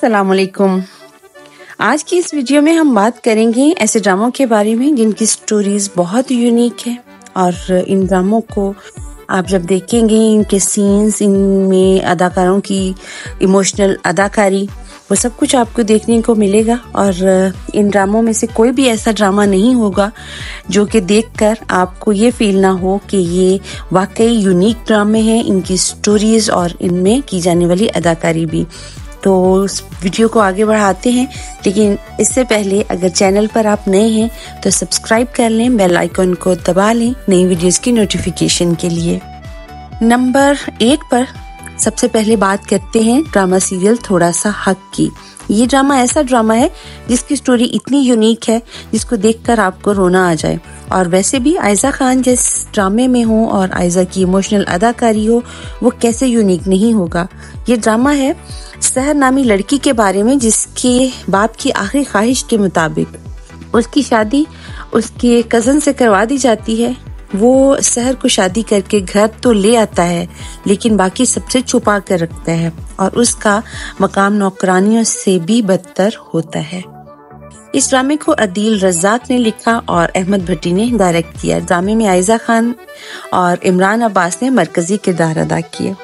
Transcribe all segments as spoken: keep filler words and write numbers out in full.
अस्सलामुअलैकुम। आज की इस वीडियो में हम बात करेंगे ऐसे ड्रामों के बारे में जिनकी स्टोरीज बहुत यूनिक है और इन ड्रामों को आप जब देखेंगे, इनके सीन्स, इनमें अदाकारों की इमोशनल अदाकारी, वो सब कुछ आपको देखने को मिलेगा। और इन ड्रामों में से कोई भी ऐसा ड्रामा नहीं होगा जो कि देखकर आपको ये फील ना हो कि ये वाकई यूनिक ड्रामे हैं, इनकी स्टोरीज और इनमें की जाने वाली अदाकारी भी। तो इस वीडियो को आगे बढ़ाते हैं, लेकिन इससे पहले अगर चैनल पर आप नए हैं तो सब्सक्राइब कर लें, बेल आइकन को दबा लें नई वीडियोस की नोटिफिकेशन के लिए। नंबर एट पर सबसे पहले बात करते हैं ड्रामा सीरियल थोड़ा सा हक की। ये ड्रामा ऐसा ड्रामा है जिसकी स्टोरी इतनी यूनिक है जिसको देखकर आपको रोना आ जाए। और वैसे भी आयजा खान जिस ड्रामे में हो और आयजा की इमोशनल अदाकारी हो, वो कैसे यूनिक नहीं होगा। ये ड्रामा है सहर नामी लड़की के बारे में जिसके बाप की आखिरी ख्वाहिश के मुताबिक उसकी शादी उसके कजन से करवा दी जाती है। वो सहर को शादी करके घर तो ले आता है लेकिन बाकी सबसे छुपा कर रखता है और उसका मकाम नौकरानियों से भी बदतर होता है। इस ड्रामे को अदील रज़ाक ने लिखा और अहमद भट्टी ने डायरेक्ट किया। ड्रामे में आयजा खान और इमरान अब्बास ने मरकजी किरदार अदा किए।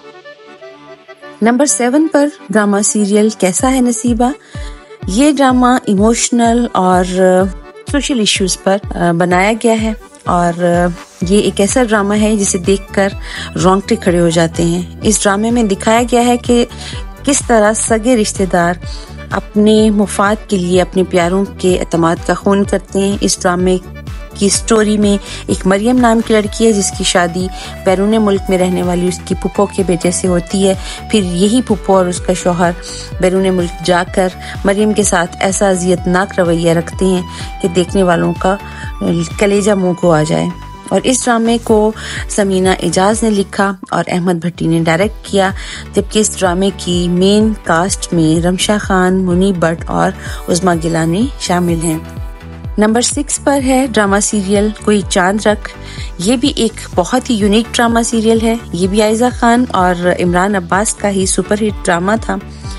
नंबर सेवन पर ड्रामा सीरियल कैसा है नसीबा। ये ड्रामा इमोशनल और सोशल इश्यूज पर बनाया गया है और ये एक ऐसा ड्रामा है जिसे देखकर रोंगटे खड़े हो जाते हैं। इस ड्रामे में दिखाया गया है कि किस तरह सगे रिश्तेदार अपने मुफाद के लिए अपने प्यारों के एतमाद का खून करते हैं। इस ड्रामे की स्टोरी में एक मरियम नाम की लड़की है जिसकी शादी बैरून मुल्क में रहने वाली उसकी पुप्पो के बेटे से होती है। फिर यही पुप्पो और उसका शौहर बैरून मुल्क जाकर मरियम के साथ ऐसा अजियतनाक रवैया रखते हैं कि देखने वालों का कलेजा मुंह को आ जाए। और इस ड्रामे को समीना एजाज ने लिखा और अहमद भट्टी ने डायरेक्ट किया, जबकि इस ड्रामे की मेन कास्ट में रमशा खान, मुनीब भट्ट और उस्मा गिलानी शामिल हैं। नंबर सिक्स पर है ड्रामा सीरियल कोई चांद रख। ये भी एक बहुत ही यूनिक ड्रामा सीरियल है। ये भी आयजा खान और इमरान अब्बास का ही सुपरहिट ड्रामा था।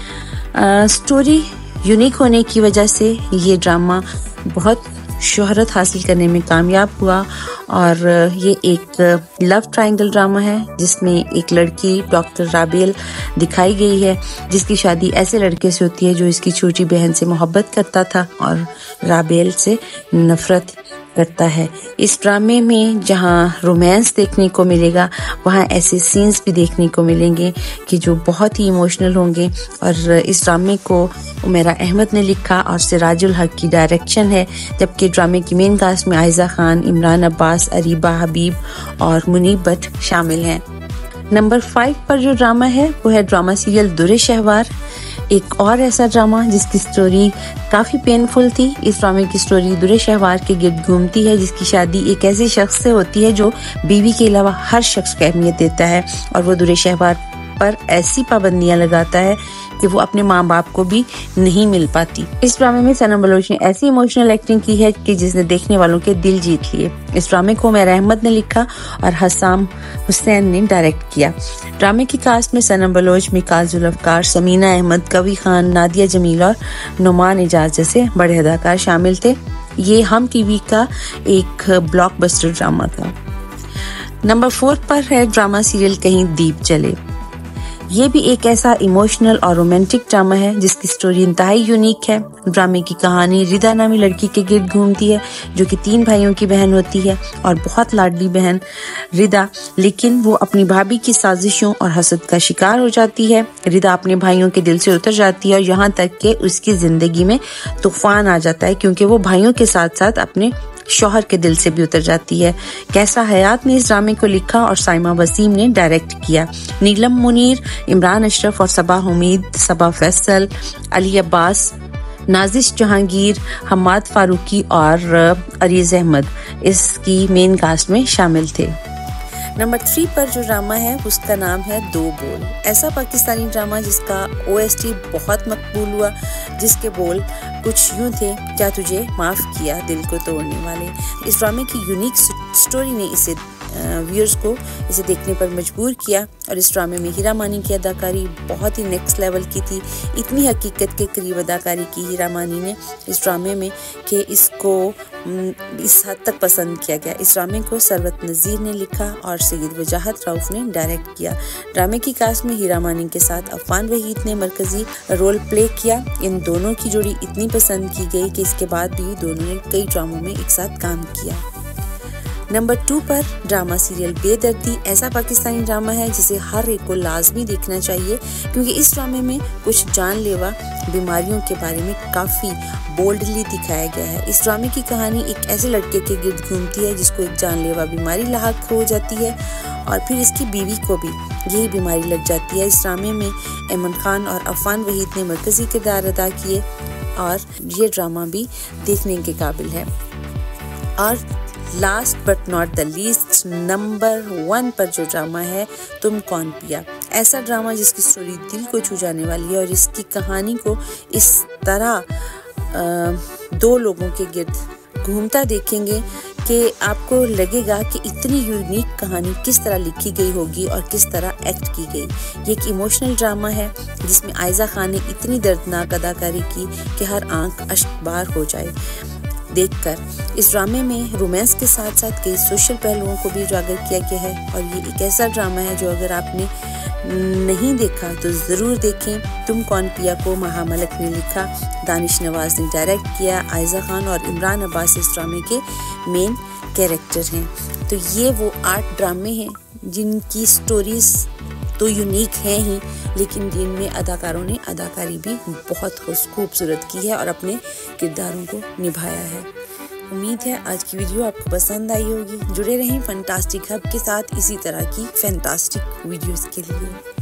आ, स्टोरी यूनिक होने की वजह से ये ड्रामा बहुत शोहरत हासिल करने में कामयाब हुआ। और ये एक लव ट्रायंगल ड्रामा है जिसमें एक लड़की डॉक्टर राबेल दिखाई गई है जिसकी शादी ऐसे लड़के से होती है जो इसकी छोटी बहन से मोहब्बत करता था और राबेल से नफरत करता है। इस ड्रामे में जहाँ रोमांस देखने को मिलेगा वहाँ ऐसे सीन्स भी देखने को मिलेंगे कि जो बहुत ही इमोशनल होंगे। और इस ड्रामे को उमेरा अहमद ने लिखा और सिराजुल हक की डायरेक्शन है, जबकि ड्रामे की मेन कास्ट में आयजा खान, इमरान अब्बास, अरीबा हबीब और मुनीब भट्ट शामिल हैं। नंबर फाइव पर जो ड्रामा है वो है ड्रामा सीरियल दुरे शहवार। एक और ऐसा ड्रामा जिसकी स्टोरी काफ़ी पेनफुल थी। इस ड्रामे की स्टोरी दुरे शहवार के गिर्द घूमती है जिसकी शादी एक ऐसे शख्स से होती है जो बीवी के अलावा हर शख्स को अहमियत देता है और वो दुरे शहवार पर ऐसी पाबंदियां लगाता है कि वो अपने माँ बाप को भी नहीं मिल पाती। इस ड्रामे में सनम बलोच ने ऐसी इमोशनल एक्टिंग की है कि जिसने देखने वालों के दिल जीत लिए। इस ड्रामे को उमैर अहमद ने लिखा और हसाम हुसैन ने डायरेक्ट किया। ड्रामे की कास्ट में सनम बलोच, मिकाल जुल्फकार, समीना अहमद, कवी खान, नादिया जमील और नुमान एजाज जैसे बड़े अदाकार शामिल थे। ये हम टीवी का एक ब्लॉकबस्टर ड्रामा था। नंबर फोर पर है ड्रामा सीरियल कहीं दीप जले। ये भी एक ऐसा इमोशनल और रोमांटिक ड्रामा है जिसकी स्टोरी इंतहाई यूनिक है। ड्रामे की कहानी रिदा नामी लड़की के गिर्द घूमती है जो कि तीन भाइयों की बहन होती है और बहुत लाडली बहन रिदा, लेकिन वो अपनी भाभी की साजिशों और हसद का शिकार हो जाती है। रिदा अपने भाइयों के दिल से उतर जाती है और यहाँ तक कि उसकी जिंदगी में तूफान आ जाता है क्योंकि वो भाइयों के साथ साथ अपने शौहर के दिल से भी उतर जाती है। कैसा हयात ने इस ड्रामे को लिखा और साइमा वसीम ने डायरेक्ट किया। नीलम मुनीर, इमरान अशरफ और सबा उमीद, सबा फैसल, अली अब्बास, नाजिश जहांगीर, हम्माद फारूकी और अरीज अहमद इसकी मेन कास्ट में शामिल थे। नंबर थ्री पर जो ड्रामा है उसका नाम है दो बोल। ऐसा पाकिस्तानी ड्रामा जिसका ओएसटी बहुत मकबूल हुआ, जिसके बोल कुछ यूं थे, क्या तुझे माफ किया दिल को तोड़ने वाले। इस ड्रामे की यूनिक स्टोरी ने इसे व्यूअर्स को इसे देखने पर मजबूर किया। और इस ड्रामे में हीरा मानी की अदाकारी बहुत ही नेक्स्ट लेवल की थी। इतनी हकीकत के करीब अदाकारी की हीरा मानी ने इस ड्रामे में कि इसको इस हद तक पसंद किया गया। इस ड्रामे को सरवत नज़ीर ने लिखा और सैयद वजाहत रऊफ ने डायरेक्ट किया। ड्रामे की कास्ट में हीरा मानी के साथ अफान वहीद ने मरकजी रोल प्ले किया। इन दोनों की जोड़ी इतनी पसंद की गई कि इसके बाद भी दोनों ने कई ड्रामों में एक साथ काम किया। नंबर टू पर ड्रामा सीरियल बेदर्दी ऐसा पाकिस्तानी ड्रामा है जिसे हर एक को लाजमी देखना चाहिए, क्योंकि इस ड्रामे में कुछ जानलेवा बीमारियों के बारे में काफ़ी बोल्डली दिखाया गया है। इस ड्रामे की कहानी एक ऐसे लड़के के गिर्द घूमती है जिसको एक जानलेवा बीमारी लाहक हो जाती है और फिर इसकी बीवी को भी यही बीमारी लग जाती है। इस ड्रामे में ऐमन खान और अफान वहीद ने मरकजी किरदार अदा किए और ये ड्रामा भी देखने के काबिल है। और last but not the least, number one पर जो ड्रामा है तुम कौन पिया, ऐसा ड्रामा जिसकी स्टोरी दिल को छू जाने वाली है और इसकी कहानी को इस तरह आ, दो लोगों के गिर्द घूमता देखेंगे कि आपको लगेगा कि इतनी यूनिक कहानी किस तरह लिखी गई होगी और किस तरह एक्ट की गई। ये एक इमोशनल ड्रामा है जिसमें आयजा खान ने इतनी दर्दनाक अदाकारी की कि हर आंख अश्कबार हो जाए देखकर। इस ड्रामे में रोमांस के साथ साथ कई सोशल पहलुओं को भी उजागर किया गया है और ये एक ऐसा ड्रामा है जो अगर आपने नहीं देखा तो ज़रूर देखें। तुम कौन पिया को महा मलिक ने लिखा, दानिश नवाज ने डायरेक्ट किया, आयजा खान और इमरान अब्बास इस ड्रामे के मेन कैरेक्टर हैं। तो ये वो आठ ड्रामे हैं जिनकी स्टोरीज तो यूनिक हैं ही, लेकिन जिनमें अदाकारों ने अदाकारी भी बहुत खूबसूरत की है और अपने किरदारों को निभाया है। उम्मीद है आज की वीडियो आपको पसंद आई होगी। जुड़े रहें फैंटास्टिक हब के साथ इसी तरह की फैंटास्टिक वीडियोस के लिए।